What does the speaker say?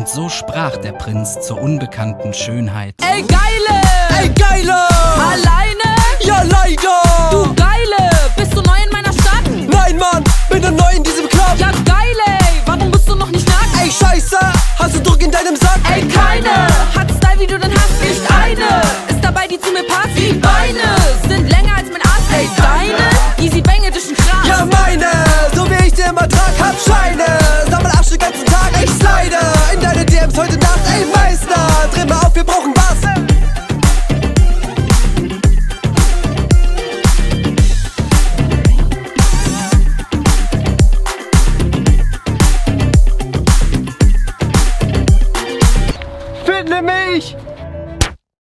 Und so sprach der Prinz zur unbekannten Schönheit: Ey Geile! Ey Geile! Alleine? Ja leider! Du Geile! Bist du neu in meiner Stadt? Nein Mann, bin nur neu in diesem Club. Ja geil ey, warum bist du noch nicht nackt? Ey Scheiße, hast du Druck in deinem Sack? Ey keine! Hat Style wie du denn hast? Nicht eine! Ist dabei, die zu mir passt? Die Beine sind länger als mein Arsch. Ey deine? Easy Bang Edition krass. Ja meine, so wie ich sie immer trag, hab Scheine. Sammel Arsch den ganzen Tag, ich slide.